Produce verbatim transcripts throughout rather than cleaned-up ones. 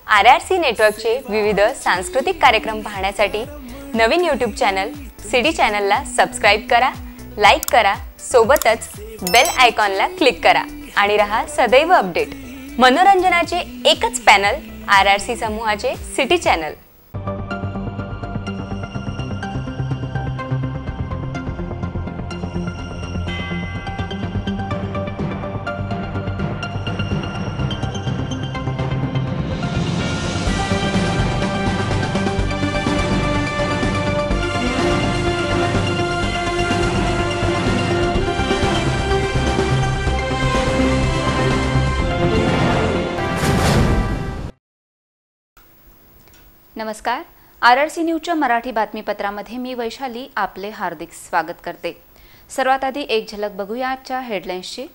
R R C नेटवर्कचे विविध सांस्कृतिक कार्यक्रम पाहण्यासाठी नवीन यूट्यूब चॅनल सिटी चॅनलला सबस्क्राइब करा, लाईक करा, सोबतच बेल आयकॉनला क्लिक करा आणि रहा सदैव अपडेट। मनोरंजनाचे एकच पॅनल आर आर सी समूहाचे सिटी चॅनल। नमस्कार, आर आर सी न्यूजच्या मराठी बातमीपत्रामध्ये मी वैशाली आपले हार्दिक स्वागत करते। सर्वात आधी एक झलक बघूया आजच्या हेडलाईन्सची।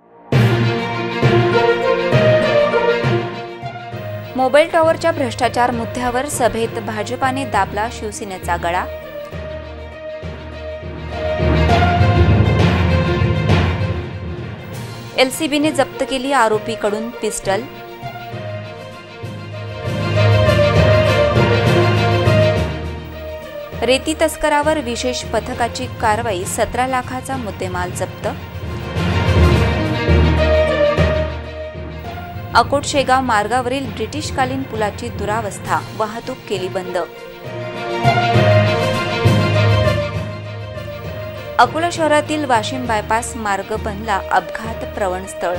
मोबाईल टॉवरच्या भ्रष्टाचार मुद्द्यावर सभेत भाजपाने दाबला शिवसेनेचा गळा। एलसीबीने जप्त केली आरोपीकडून पिस्टल। रेती तस्करावर विशेष पथकाची कारवाई, सतरा लाखाचा मुद्देमाल जप्त। अकोट शेगाव मार्गावरील ब्रिटिशकालीन पुलाची दुरावस्था, वाहतूक केली बंद। अकोला शहरातील वाशिम बायपास मार्ग बनला अपघात प्रवण स्थळ।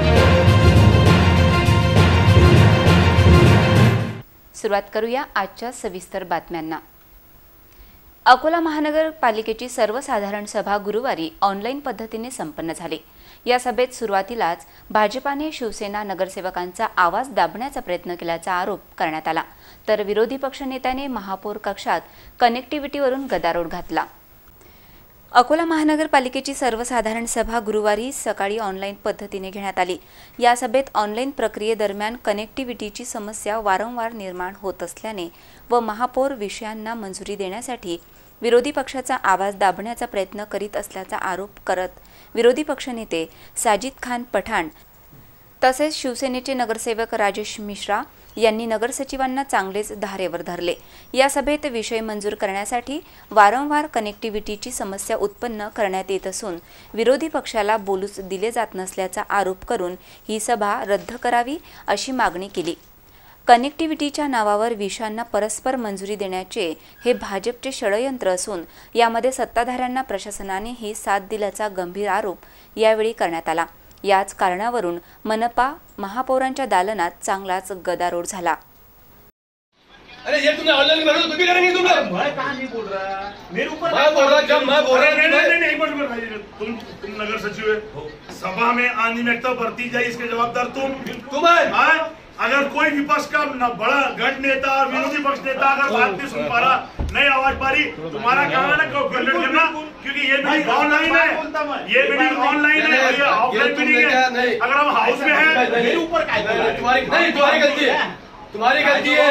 सुरुवात करूया आजच्या सविस्तर बातम्यांना। अकोला महानगरपालिकेची सर्वसाधारण सभा गुरुवारी ऑनलाईन पद्धतीने संपन्न झाली। या सभेत सुरुवातीलाच भाजपाने शिवसेना नगरसेवकांचा आवाज दाबण्याचा प्रयत्न केल्याचा आरोप करण्यात आला, तर विरोधी पक्षनेत्याने महापौर कक्षात कनेक्टिव्हिटीवरून गदारोळ घातला। अकोला महानगरपालिकेची सर्वसाधारण सभा गुरुवारी सकाळी ऑनलाईन पद्धतीने घेण्यात आली। या सभेत ऑनलाईन प्रक्रियेदरम्यान कनेक्टिव्हिटीची समस्या वारंवार निर्माण होत असल्याने व महापौर विषयांना मंजुरी देण्यासाठी विरोधी पक्षाचा आवाज दाबण्याचा प्रयत्न करीत असल्याचा आरोप करत विरोधी पक्षनेते साजिद खान पठाण तसेच शिवसेनेचे नगरसेवक राजेश मिश्रा यांनी नगरसचिवांना चांगलेच धारेवर धरले। या सभेत विषय मंजूर करण्यासाठी वारंवार कनेक्टिव्हिटीची समस्या उत्पन्न करण्यात येत असून विरोधी पक्षाला बोलूच दिले जात नसल्याचा आरोप करून ही सभा रद्द करावी अशी मागणी केली। कनेक्टिव्हिटीच्या नावावर विषयांना परस्पर मंजुरी देण्याचे हे भाजपचे षडयंत्र असून यामध्ये सत्ताधाऱ्यांना प्रशासनानेही साथ दिल्याचा गंभीर आरोप यावेळी करण्यात आला। याच कारणावरून मनपा महापौरांच्या दालनात चांगलाच गदारोळ झाला। अरे ये तुमने ऑनलाइन भरो तो भी करेंगे तुम लोग। मैं कहां नहीं बोल रहा, मेरे ऊपर मैं बोल रहा, जब मैं बोल रहा नहीं नहीं नहीं बोल रहा। तुम तुम नगर सचिव है, सभा में अनियमितता बरती जाए इसके जवाबदार तुम तुम है। अगर कोई विपक्ष का बड़ा गठ नेता विरोधी पक्ष नेता अगर बात नहीं सुन पा रहा, नहीं आवाज पा रही, तुम्हारा काम है ना कंप्लेंट करना, क्योंकि ये मीटिंग ऑनलाइन है, ये मीटिंग ऑनलाइन है, ये ऑफलाइन मीटिंग है। अगर हम हाउस में हैं, मेरे ऊपर तुम्हारी नहीं तुम्हारी गलती है, तुम्हारी गलती है।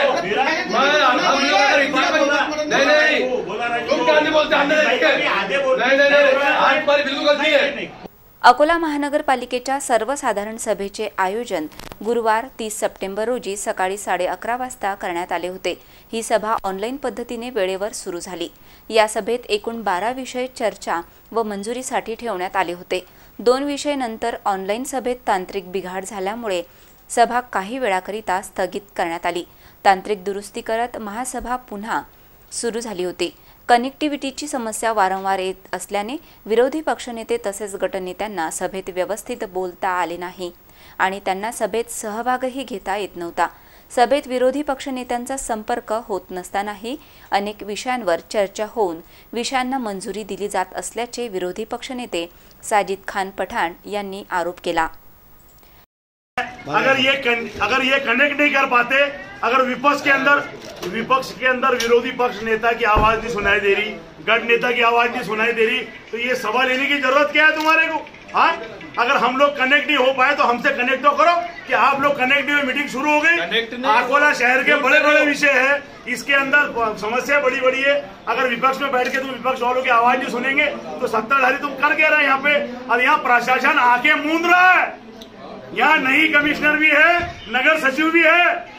नहीं नहीं तुम क्या नहीं बोलते, हमने नहीं नहीं आज तुम्हारी बिल्कुल गलती है। अकोला महानगरपालिकेच्या सर्वसाधारण सभेचे आयोजन गुरुवार तीस सप्टेंबर रोजी सकाळी साडे अकरा वाजता करण्यात आले होते। ही सभा ऑनलाईन पद्धतीने वेळेवर सुरू झाली। या सभेत एकूण बारा विषय चर्चा व मंजुरीसाठी ठेवण्यात आले होते। दोन विषय नंतर ऑनलाईन सभेत तांत्रिक बिघाड झाल्यामुळे सभा काही वेळाकरिता स्थगित करण्यात आली। तांत्रिक दुरुस्ती करत महासभा पुन्हा सुरू झाली होती। कनेक्टिव्हिटीची समस्या वारंवार येत असल्याने विरोधी पक्षनेते तसेच गटनेत्यांना सभेत व्यवस्थित बोलता आले नाही आणि त्यांना सभेत सहभागही घेता येत नव्हता। सभेत विरोधी पक्षनेत्यांचा संपर्क होत नसतानाही अनेक विषयांवर चर्चा होऊन विषयांना मंजुरी दिली जात असल्याचे विरोधी पक्षनेते साजिद खान पठाण यांनी आरोप केला। अगर ये अगर ये कनेक्ट नहीं कर पाते, अगर विपक्ष के अंदर विपक्ष के अंदर विरोधी पक्ष नेता की आवाज नहीं सुनाई दे रही, गठ नेता की आवाज नहीं सुनाई दे रही, तो ये सभा लेने की जरूरत क्या है तुम्हारे को? हाँ, अगर हम लोग कनेक्ट नहीं हो पाए तो हमसे कनेक्ट तो करो कि आप लोग कनेक्ट हुए, मीटिंग शुरू हो गई। अकोला शहर के बड़े बड़े विषय है, इसके अंदर समस्या बड़ी बड़ी है। अगर विपक्ष में बैठ के तुम विपक्ष वालों की आवाज नहीं सुनेंगे तो सत्ताधारी तुम कर क्या रहे हैं यहाँ पे? और यहाँ प्रशासन आके मूंद रहा है। यहाँ नई कमिश्नर भी है, नगर सचिव भी है,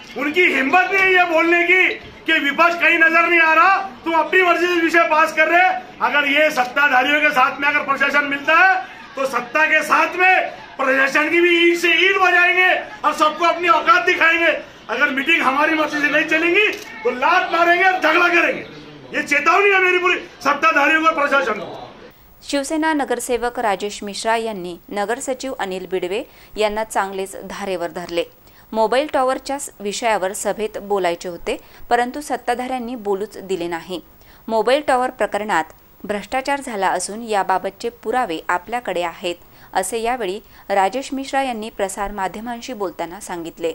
उनकी हिम्मत नहीं है बोलने की कि विपक्ष कहीं नजर नहीं आ रहा, तुम अपनी मर्जी से विषय पास कर रहे। अगर ये सत्ताधारियों के साथ में अगर प्रशासन मिलता है तो सत्ता के साथ में प्रशासन की भी ईंट से ईंट बजाएंगे और सबको अपनी औकात दिखाएंगे। अगर मीटिंग हमारी मर्जी से नहीं चलेंगी तो लात मारेंगे और झगड़ा करेंगे। ये चेतावनी है मेरी पूरी सत्ताधारियों को, प्रशासन को। शिवसेना नगरसेवक राजेश मिश्रा यांनी नगर सचिव अनिल बिडवे यांना चांगलेच धारेवर धरले। मोबाईल टॉवरच्या विषयावर सभेत बोलायचे होते, परंतु सत्ताधाऱ्यांनी बोलूच दिले नाही। मोबाईल टॉवर प्रकरणात भ्रष्टाचार झाला असून याबाबतचे पुरावे आपल्याकडे आहेत, असे यावेळी राजेश मिश्रा यांनी प्रसार माध्यमांशी बोलताना सांगितले।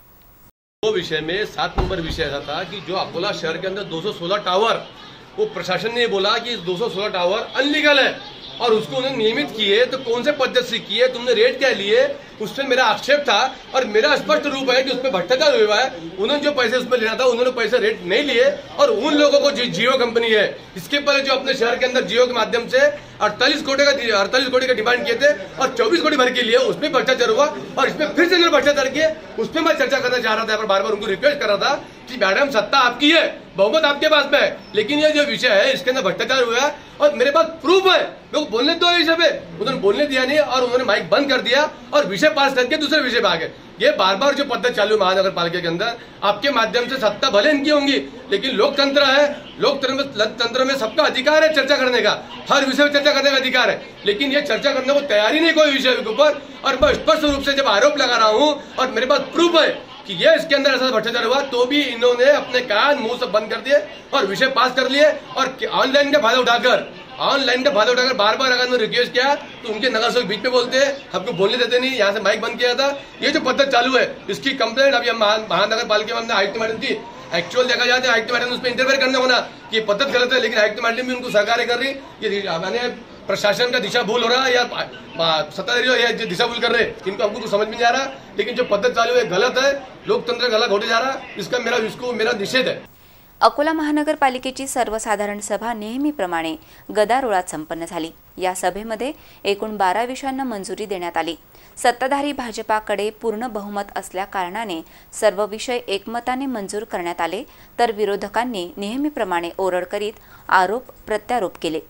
वो विषय में सात नंबर विषय ऐसा था कि जो अकोला शहर के अंदर दो सौ सोलह टावर, वो प्रशासन ने बोला कि दो सौ सोलह टावर अनलीगल है और उसको उन्होंने नियमित किए, तो कौन से पद्धति से किए, तुमने रेट क्या लिए, उसमें मेरा आक्षेप था और मेरा स्पष्ट रूप है कि उसमें भ्रष्टाचार हुआ है। उन्होंने जो पैसे उसमें लेना था उन्होंने पैसे रेट नहीं लिए और उन लोगों को जो जियो कंपनी है, इसके पहले जो अपने शहर के अंदर जियो के माध्यम से अड़तालीस कोटी का अड़तालीस कोटी का डिमांड किए थे और चौबीस कोटी भर के लिए, उसमें भ्रष्टाचार हुआ और इसमें फिर से भ्रष्टाचार किए। उसमें मैं चर्चा करना चाह रहा था, बार बार उनको रिक्वेस्ट कर रहा था कि मैडम सत्ता आपकी है, बहुमत आपके पास में है, लेकिन ये जो विषय है इसके अंदर भ्रष्टाचार हुआ है और मेरे पास प्रूफ है। लोग बोलने दो विषय पे, उन्होंने बोलने दिया नहीं और उन्होंने माइक बंद कर दिया और विषय पास करके दूसरे विषय पे आ गए। ये बार बार जो पद्धति चालू है महानगर पालिका के अंदर, आपके माध्यम से सत्ता भले इनकी होंगी, लेकिन लोकतंत्र है, लोकतंत्र में तंत्र में सबका अधिकार है चर्चा करने का, हर विषय में चर्चा करने का अधिकार है, लेकिन ये चर्चा करने को तैयारी नहीं कोई विषय के ऊपर। और मैं स्पष्ट रूप से जब आरोप लगा रहा हूं और मेरे पास प्रूफ है कि ये इसके अंदर ऐसा भ्रष्टाचार हुआ, तो भी इन्होंने अपने कान मुंह सब बंद कर दिए और विषय पास कर लिए और ऑनलाइन का फायदा उठाकर ऑनलाइन का फायदा उठाकर बार बार अगर उन्होंने रिक्वेस्ट किया तो उनके नगर सेवक बीच में बोलते हैं, हमको बोलने देते नहीं, यहाँ से माइक बंद किया था। ये जो पद्धति चालू है इसकी कंप्लेंट अभी हम महानगर पालिका में हमने आयुक्त मैडम की, एक्चुअल देखा जाए तो आयुक्त मैडम उस पर इंटरफेयर करने होना कि ये पद्धति गलत है, लेकिन आयुक्त मैडम भी उनको सहकार्य कर रही। ये मैंने प्रशासन का दिशा भूल हो रहा है या सत्ताधारी दिशा भूल कर रहे हैं, इनको हमको कुछ समझ में नहीं आ रहा, लेकिन जो पद्धति चालू है गलत है, लोकतंत्र गलत होते जा रहा है, इसका मेरा इसको मेरा निषेध है। अकोला महानगरपालिकेची सर्वसाधारण सभा नेहमीप्रमाणे गदारोळात संपन्न झाली। या सभेमध्ये एकूण बारा विषयांना मंजुरी देण्यात आली। सत्ताधारी भाजपाकडे पूर्ण बहुमत असल्या कारणाने सर्व विषय एकमताने मंजूर करण्यात आले, तर विरोधकांनी नेहमीप्रमाणे ओरड करीत आरोप प्रत्यारोप केले।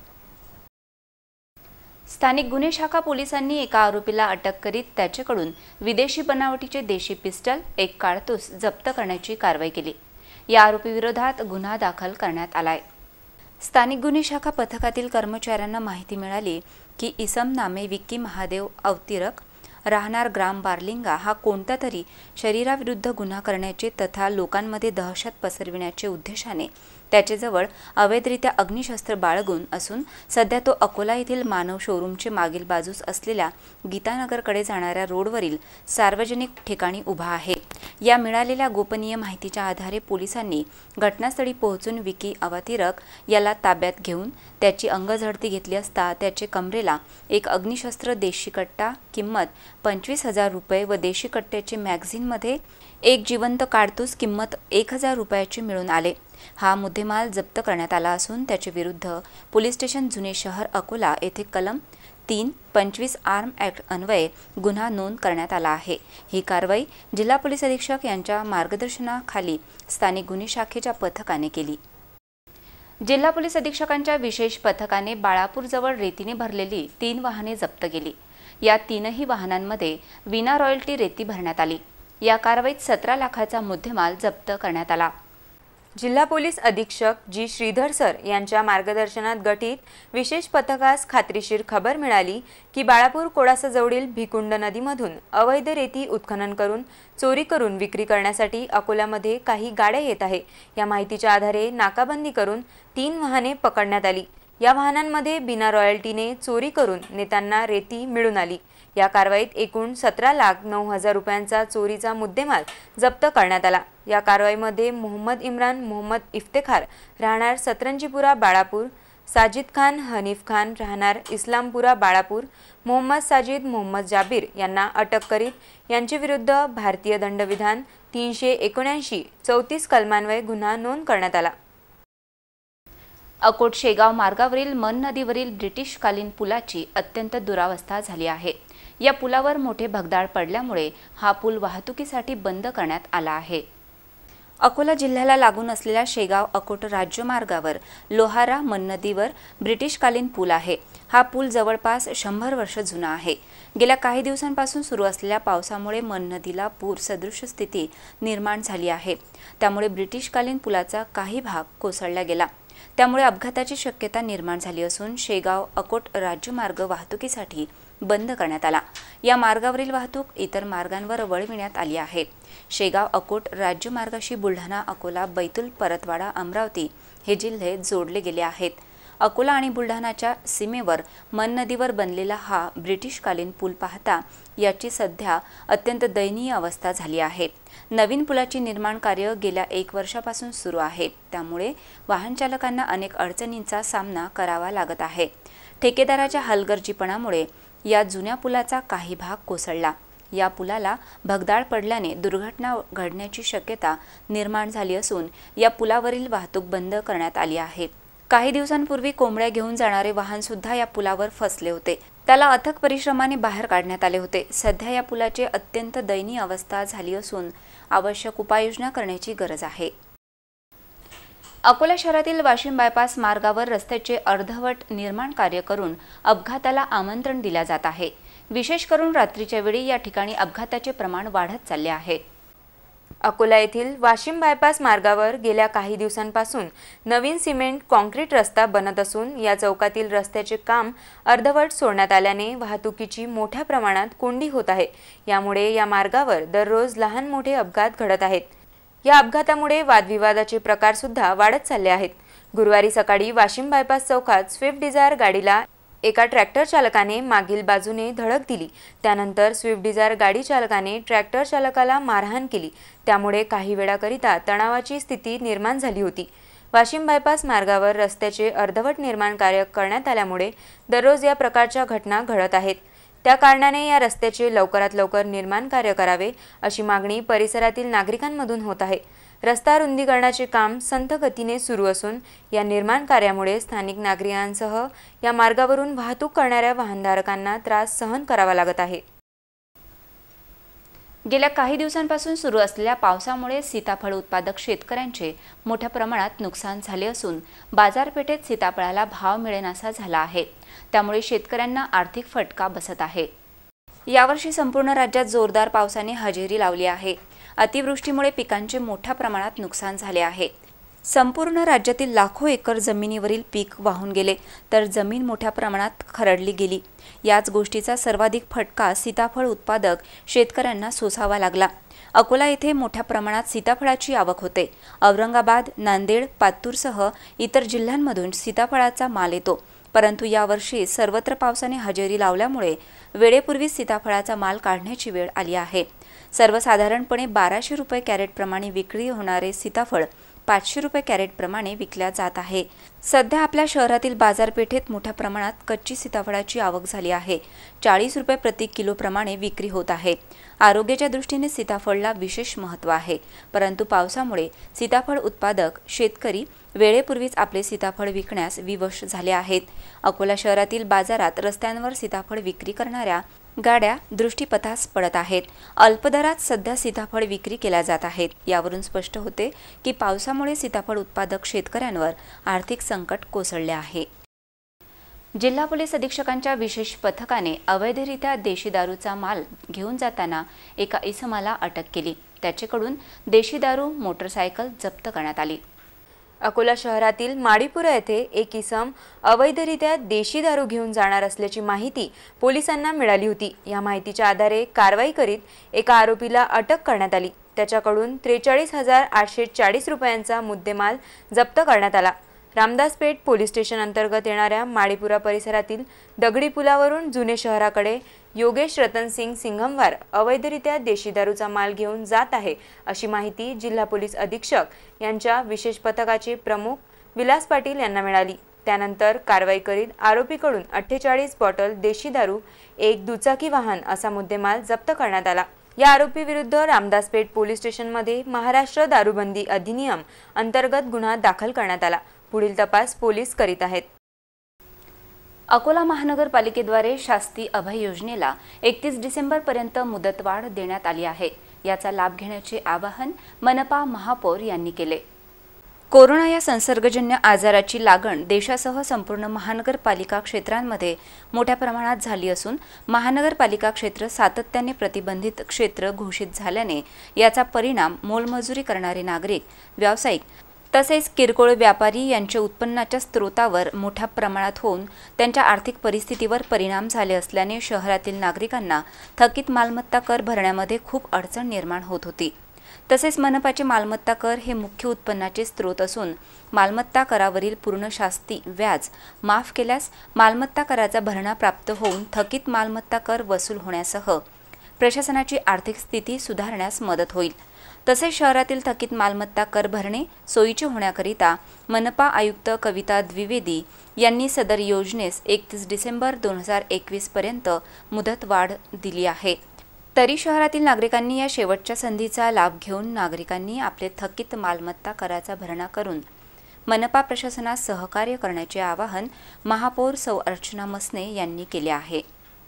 स्थानिक गुन्हे शाखा पोलिसांनी एका आरोपीला अटक करीत त्याच्याकडून विदेशी बनावटीचे देशी पिस्टल, एक कारतूस जप्त करण्याची कारवाई केली। या आरोपी विरोधात गुन्हा दाखल करण्यात आलाय। स्थानिक गुन्हे शाखा पथकातील कर्मचाऱ्यांना माहिती मिळाली की इसम नामे विक्की महादेव अवतिरक राहणार ग्राम बारलिंगा हा कोणता तरी शरीराविरुद्ध गुन्हा करण्याचे तथा लोकांमध्ये दहशत पसरविण्याचे उद्देशाने त्याच्याजवळ अवैधरित्या अग्निशस्त्र बाळगून असून सध्या तो अकोला येथील मानव शोरूमचे मागील बाजूस असलेल्या गीतानगरकडे जाणाऱ्या रोडवरील सार्वजनिक ठिकाणी उभा आहे। या मिळालेल्या गोपनीय माहितीच्या आधारे पोलिसांनी घटनास्थळी पोहोचून विकी अवतिरक याला ताब्यात घेऊन त्याची अंगझडती घेतली असता त्याचे कमरेला एक अग्निशस्त्र, देशी कट्टा किंमत पंचवीस हजार रुपये व देशी कट्ट्याचे मॅगझिनमध्ये एक जिवंत कारतूस किंमत एक हजार रुपयाचे मिळून आले। हा मुद्देमाल जप्त करण्यात आला असून त्याच्या विरुद्ध पोलीस स्टेशन जुने शहर अकोला येथे कलम तीन पंचवीस आर्म ॲक्ट अन्वये गुन्हा नोंद करण्यात आला आहे। ही कारवाई जिल्हा पोलीस अधीक्षक यांच्या मार्गदर्शनाखाली स्थानिक गुन्हे शाखेच्या पथकाने केली। जिल्हा पोलीस अधीक्षकांच्या विशेष पथकाने बाळापूरजवळ रेतीने भरलेली तीन वाहने जप्त केली। या तीनही वाहनांमध्ये विना रॉयल्टी रेती भरण्यात आली। या कारवाईत सतरा लाखाचा मुद्देमाल जप्त करण्यात आला। जिल्हा पोलीस अधीक्षक जी श्रीधर सर यांच्या मार्गदर्शनात गठीत विशेष पथकास खात्रीशीर खबर मिळाली की बाळापूर कोडासाजवळील भिकुंड नदीमधून अवैध रेती उत्खनन करून चोरी करून विक्री करण्यासाठी अकोल्यामध्ये काही गाड्या येत आहे। या माहितीच्या आधारे नाकाबंदी करून तीन वाहने पकडण्यात आली। या वाहनांमध्ये बिना रॉयल्टीने चोरी करून नेत्यांना रेती मिळून आली। या कारवाईत एकूण सतरा लाख नऊ हजार रुपयांचा चोरीचा मुद्देमाल जप्त करण्यात आला। या कारवाईमध्ये मोहम्मद इम्रान मोहम्मद इफ्तेखार राहणार सतरंजीपुरा बाळापूर, साजिद खान हनीफ खान राहणार इस्लामपुरा बाळापूर, मोहम्मद साजिद मोहम्मद जाबीर यांना अटक करीत यांच्या विरुद्ध भारतीय दंडविधान तीनशे एकोणऐंशी चौतीस कलमान्वये गुन्हा नोंद करण्यात आला। अकोट शेगाव मार्गावरील मन नदीवरील ब्रिटिशकालीन पुलाची अत्यंत दुरावस्था झाली आहे। या पुलावर मोठे भगदाड पडल्यामुळे हा पूल वाहतुकीसाठी बंद करण्यात आला आहे। अकोला जिल्ह्याला लागून असलेल्या शेगाव अकोट राज्यमार्गावर लोहारा मन नदीवर ब्रिटिशकालीन पूल आहे। हा पूल जवळपास शंभर वर्ष जुना आहे। गेल्या काही दिवसांपासून सुरू असलेल्या पावसामुळे मन नदीला पूर सदृश स्थिती निर्माण झाली आहे। त्यामुळे ब्रिटिशकालीन पुलाचा काही भाग कोसळला गेला। त्यामुळे अपघाताची शक्यता निर्माण झाली असून शेगाव अकोट राज्यमार्ग वाहतुकीसाठी बंद करण्यात आला। या मार्गावरील वाहतूक इतर मार्गांवर वळविण्यात आली आहे। शेगाव अकोट राज्यमार्गाशी बुलढाणा, अकोला, बैतूल, परतवाडा, अमरावती हे जिल्हे जोडले गेले आहेत। अकोला आणि बुलढाणाच्या सीमेवर मन नदीवर बनलेला हा ब्रिटिशकालीन पूल पाहता याची सध्या अत्यंत दयनीय अवस्था झाली आहे। नवीन पुलाची निर्माण कार्य गेल्या एक वर्षापासून सुरू आहे। त्यामुळे वाहन चालकांना अनेक अडचणींचा सामना करावा लागत आहे। ठेकेदाराच्या हलगर्जीपणामुळे या जुन्या पुलाचा काही भाग कोसळला। या पुलाला भगदाड पडल्याने दुर्घटना घडण्याची शक्यता निर्माण झाली असून या पुलावरील वाहतूक बंद करण्यात आली आहे। काही दिवसांपूर्वी कोंबड्या घेऊन जाणारे वाहन सुद्धा या पुलावर फसले होते। त्याला अथक परिश्रमाने बाहेर काढण्यात आले होते। सध्या या पुलाची अत्यंत दयनीय अवस्था झाली असून आवश्यक उपाययोजना करण्याची गरज आहे। अकोला शहरातील वाशिम बायपास मार्गावर रस्त्याचे अर्धवट निर्माण कार्य करून अपघाताला आमंत्रण दिले जात आहे। विशेष करून रात्रीच्या वेळी या ठिकाणी अपघाताचे प्रमाण वाढत चालले आहे। अकोला येथील वाशिम बायपास मार्गावर गेल्या काही दिवसांपासून नवीन सिमेंट कॉन्क्रीट रस्ता बनत असून या चौकातील रस्त्याचे काम अर्धवट सोडण्यात आल्याने वाहतुकीची मोठ्या प्रमाणात कोंडी होत आहे। यामुळे या मार्गावर दररोज लहान मोठे अपघात घडत आहेत। या अपघातामुळे वादविवादाचे प्रकार सुद्धा वाढत चालले आहेत। गुरुवारी सकाळी वाशिम बायपास चौकात स्विफ्ट डिझायर गाडीला एका ट्रॅक्टर चालकाने मागील बाजूने धडक दिली। त्यानंतर स्विफ्ट डिझायर गाडी चालकाने ट्रॅक्टर चालकाला मारहाण केली। त्यामुळे काही वेळाकरिता तणावाची स्थिती निर्माण झाली होती। वाशिम बायपास मार्गावर रस्त्याचे अर्धवट निर्माण कार्य करण्यात आल्यामुळे दररोज या प्रकारच्या घटना घडत आहेत। त्या कारणाने या रस्त्याचे लवकरात लवकर निर्माण कार्य करावे अशी मागणी परिसरातील नागरिकांमधून होत आहे। रस्ता रुंदीकरणाचे काम संथ गतीने सुरू असून या निर्माण कार्यामुळे स्थानिक नागरिकांसह या मार्गावरून वाहतूक करणाऱ्या वाहनधारकांना त्रास सहन करावा लागत आहे। गेल्या काही दिवसांपासून सुरू असलेल्या पावसामुळे सीताफळ उत्पादक शेतकऱ्यांचे मोठ्या प्रमाणात नुकसान झाले असून बाजारपेठेत सीताफळाला भाव मिळेनासा झाला आहे। त्यामुळे शेतकऱ्यांना आर्थिक फटका बसत आहे। यावर्षी संपूर्ण राज्यात जोरदार पावसाने हजेरी लावली आहे। अतिवृष्टीमुळे पिकांचे मोठ्या प्रमाणात नुकसान झाले आहे। संपूर्ण राज्यातील लाखो एकर जमिनीवरील पीक वाहून गेले तर जमीन मोठ्या प्रमाणात खरडली गेली। याच गोष्टीचा सर्वाधिक फटका सीताफळ उत्पादक शेतकऱ्यांना सोसावा लागला। अकोला येथे मोठ्या प्रमाणात सीताफळाची आवक होते। औरंगाबाद, नांदेड, पातूरसह इतर जिल्ह्यांमधून सीताफळाचा माल येतो। परंतु यावर्षी सर्वत्र पावसाने हजेरी लावल्यामुळे वेळेपूर्वी सीताफळाचा माल काढण्याची वेळ आली आहे। सर्वसाधारणपणे बाराशे रुपये कॅरेट प्रमाणे विक्री होणारे सीताफळ पाचशे रुपये कॅरेट प्रमाणे विकल्या जात आहे। सध्या आपल्या शहरातील बाजारपेठेत मोठ्या प्रमाणात कच्ची सीताफळाची आवक झाली आहे। चाळीस रुपये प्रति किलो प्रमाणे विक्री होत आहे। आरोग्याच्या दृष्टीने सीताफळला विशेष महत्त्व आहे। परंतु पावसामुळे सीताफळ उत्पादक शेतकरी वेळेपूर्वीच आपले सीताफळ विकण्यास विवश झाले आहेत। अकोला शहरातील बाजारात रस्त्यांवर सीताफळ विक्री करणाऱ्या गाड्या दृष्टीपथास पडत आहेत। अल्पदरात सध्या सीताफळ विक्री केल्या जात आहेत। यावरून स्पष्ट होते की पावसामुळे सीताफळ उत्पादक शेतकऱ्यांवर आर्थिक संकट कोसळले आहे। जिल्हा पोलीस अधीक्षकांच्या विशेष पथकाने अवैधरित्या देशी दारूचा माल घेऊन जाताना एका इसमाला अटक केली। त्याच्याकडून देशी दारू मोटरसायकल जप्त करण्यात आली। अकोला शहरातील माडीपुरा येथे एक इसम अवैधरित्या देशी दारू घेऊन जाणार असल्याची माहिती पोलिसांना मिळाली होती। या माहितीच्या आधारे कारवाई करीत एका आरोपीला अटक करण्यात आली। त्याच्याकडून त्रेचाळीस हजार आठशे चाळीस रुपयांचा मुद्देमाल जप्त करण्यात आला। रामदासपेठ पोलीस स्टेशन अंतर्गत येणाऱ्या माडीपुरा परिसरातील दगडी पुलावरून जुने शहराकडे योगेश रतनसिंग सिंघमवार अवैधरित्या देशी दारूचा माल घेऊन जात आहे अशी माहिती जिल्हा पोलीस अधीक्षक यांच्या विशेष पथकाचे प्रमुख विलास पाटील यांना मिळाली। त्यानंतर कारवाई करीत आरोपीकडून अठ्ठेचाळीस बॉटल देशी दारू, एक दुचाकी वाहन असा मुद्देमाल जप्त करण्यात आला। या आरोपी विरुद्ध रामदासपेठ पोलीस स्टेशनमध्ये महाराष्ट्र दारूबंदी अधिनियम अंतर्गत गुन्हा दाखल करण्यात आला। पुढील तपास पोलीस करीत आहेत। अकोला महानगरपालिकेद्वारे शास्ती अभय योजनेला एकतीस डिसेंबर पर्यंत मुदतवाढ देण्यात आली आहे। याचा लाभ घेण्याचे आवाहन मनपा महापौर यांनी केले। कोरोना या संसर्गजन्य आजाराची लागण देशासह संपूर्ण महानगरपालिका क्षेत्रांमध्ये मोठ्या प्रमाणात झाली असून महानगरपालिका क्षेत्र सातत्याने प्रतिबंधित क्षेत्र घोषित झाल्याने याचा परिणाम मोलमजुरी करणारे नागरिक, व्यावसायिक तसेच किरकोळ व्यापारी यांच्या उत्पन्नाच्या स्रोतावर मोठ्या प्रमाणात होऊन त्यांच्या आर्थिक परिस्थितीवर परिणाम झाले असल्याने शहरातील नागरिकांना थकीत मालमत्ता कर भरण्यामध्ये खूप अडचण निर्माण होत होती। तसेच मनपाचे मालमत्ता कर हे मुख्य उत्पन्नाचे स्रोत असून मालमत्ता करावरील पूर्ण शास्ती व्याज माफ केल्यास मालमत्ता कराचा भरणा प्राप्त होऊन थकीत मालमत्ता कर वसूल होण्यासह प्रशासनाची आर्थिक स्थिती सुधारण्यास मदत होईल। तसेच शहरातील थकीत मालमत्ता कर भरणे सोयीचे होण्याकरिता मनपा आयुक्त कविता द्विवेदी यांनी सदर योजनेस एकतीस डिसेंबर दोन हजार एकवीस पर्यंत मुदत वाढ दिली आहे। तरी शहरातील नागरिकांनी या शेवटच्या संधीचा लाभ घेऊन नागरिकांनी आपले थकीत मालमत्ता कराचा भरणा करून मनपा प्रशासनास सहकार्य करण्याचे आवाहन महापौर सौ अर्चना मसने यांनी केले आहे।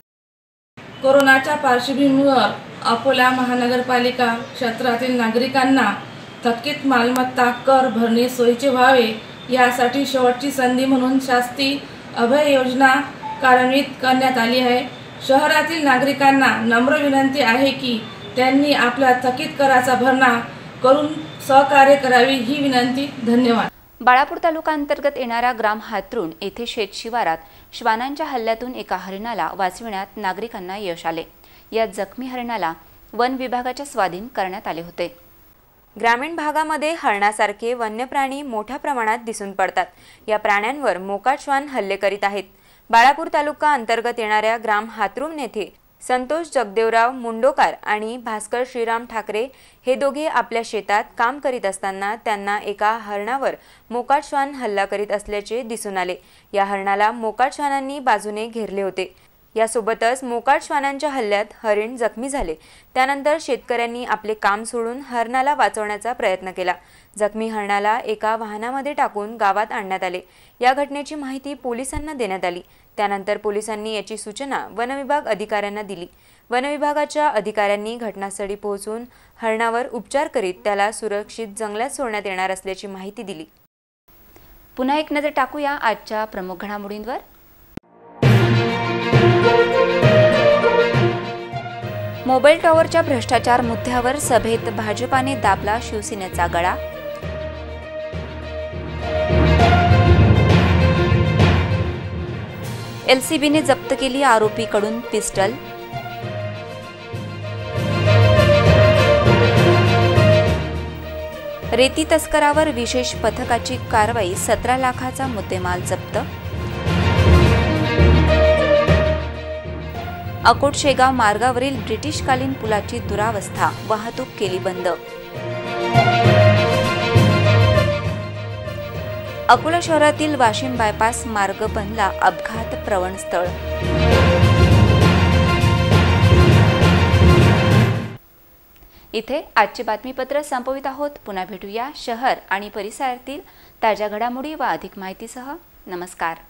कोरोनाच्या पार्श्वभूमीवर अकोला महानगरपालिका क्षेत्रातील नागरिकांना थकीत मालमत्ता कर भरणे सोयीचे व्हावे यासाठी शेवटची संधी म्हणून शास्ती अभय योजना कार्यान्वित करण्यात आली आहे। शहरातील नागरिकांना नम्र विनंती आहे की त्यांनी आपल्या थकीत कराचा भरणा करून सहकार्य करावे ही विनंती। धन्यवाद। बाळापूर तालुका अंतर्गत येणाऱ्या ग्राम हातरुण येथे शेत शिवारात श्वानांच्या हल्ल्यातून एका हरिणाला वाचविण्यात नागरिकांना यश आले। या जखमी हरिणाला वन विभागाच्या स्वाधीन करण्यात आले होते। ग्रामीण भागामध्ये हरणासारखे वन्य प्राणी मोठ्या प्रमाणात दिसून पडतात। या प्राण्यांवर मोकाट श्वान हल्ले करीत आहेत। बाळापूर तालुका अंतर्गत येणाऱ्या ग्राम हातरुण येथे संतोष जगदेवराव मुंडोकार आणि भास्कर श्रीराम ठाकरे हे दोघे आपल्या शेतात काम करीत असताना त्यांना एका हरणावर मोकाट श्वान हल्ला करीत असल्याचे दिसून आले। या हरणाला मोकाट श्वानांनी बाजूने घेरले होते। यासोबतच मोकाट श्वानांच्या हल्ल्यात हरिण जखमी झाले। त्यानंतर शेतकऱ्यांनी आपले काम सोडून हरणाला वाचवण्याचा प्रयत्न केला। जखमी हरणाला एका वाहनामध्ये टाकून गावात आणण्यात आले। या घटनेची माहिती पोलिसांना देण्यात आली। त्यानंतर पोलिसांनी याची सूचना वनविभाग अधिकाऱ्यांना दिली। वनविभागाच्या अधिकाऱ्यांनी घटनास्थळी पोहोचून हरणावर उपचार करीत त्याला सुरक्षित जंगलात सोडण्यात येणार असल्याची माहिती दिली। पुन्हा एक नजर टाकूया आजच्या प्रमुख घडामोडींवर। मोबाईल टॉवरच्या भ्रष्टाचार मुद्द्यावर सभेत भाजपाने दाबला शिवसेनेचा गळा। एलसीबीने जप्त केली आरोपीकडून पिस्टल। रेती तस्करावर विशेष पथकाची कारवाई, सतरा लाखाचा मुद्देमाल जप्त। अकोट शेगाव मार्गावरील ब्रिटिशकालीन पुलाची दुरावस्था, वाहतूक केली बंद। अकोला शहरातील वाशिम बायपास मार्ग बनला अपघात प्रवण स्थळ। इथे आजचे बातमीपत्र संपवित आहोत। पुन्हा भेटूया शहर आणि परिसरातील ताज्या घडामोडी व अधिक माहितीसह। नमस्कार।